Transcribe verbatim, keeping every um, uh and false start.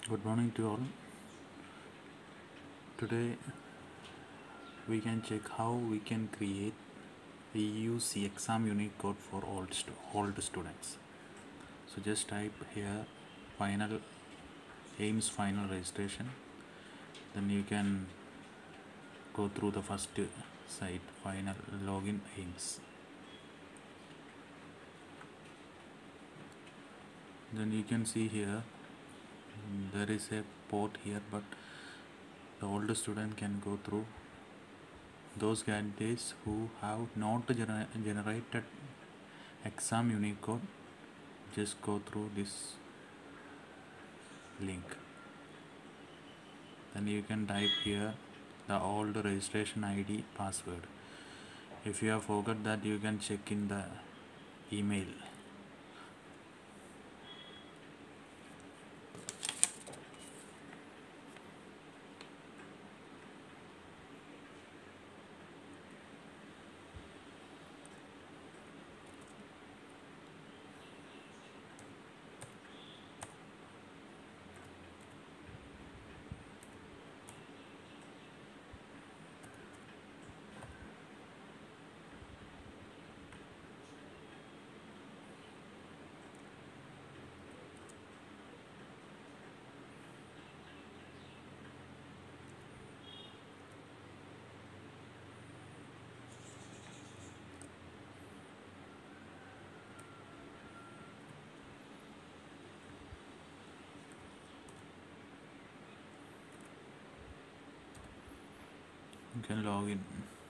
Good morning to all. Today we can check how we can create a E U C exam unique code for all, stu all the students. So just type here final AIIMS final registration. Then you can go through the first site, final login AIIMS. Then you can see here there is a port here, but the older student can go through. Those candidates who have not gener generated exam unique code, just go through this link. Then you can type here the old registration I D password. If you have forgot that, you can check in the email. You can log in.